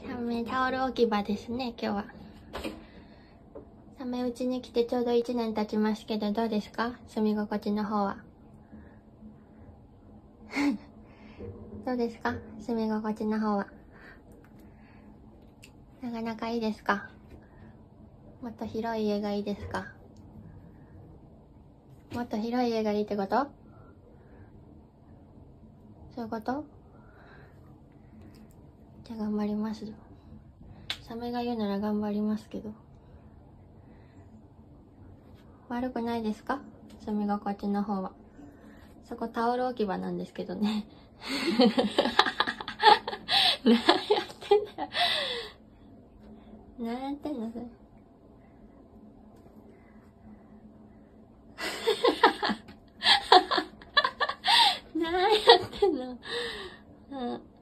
タオル置き場ですね、今日は。サメうちに来てちょうど1年経ちますけど、どうですか？住み心地の方は。どうですか？住み心地の方は。なかなかいいですか？もっと広い家がいいですか？もっと広い家がいいってこと？そういうこと？じゃあ頑張ります。サメが言うなら頑張りますけど。悪くないですか？住み心地の方は。そこタオル置き場なんですけどね。何やってんだよ。何やってんのそれ。何やってんの。うん。